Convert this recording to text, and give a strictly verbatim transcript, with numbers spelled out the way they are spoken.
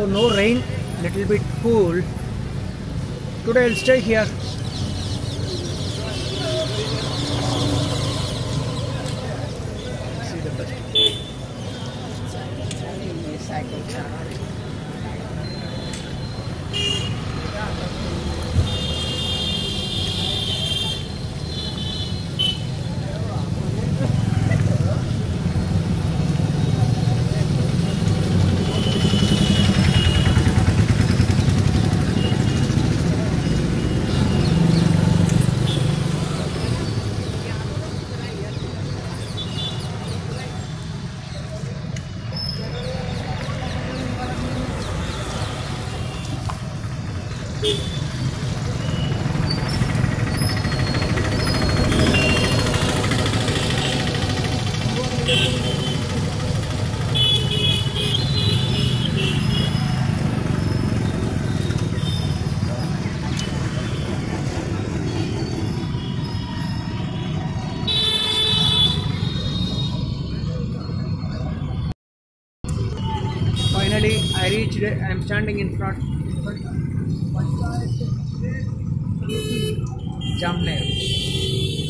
So no rain, little bit cool. Today I'll stay here. See the bus. Finally, I reached it. I am standing in front. Jamner.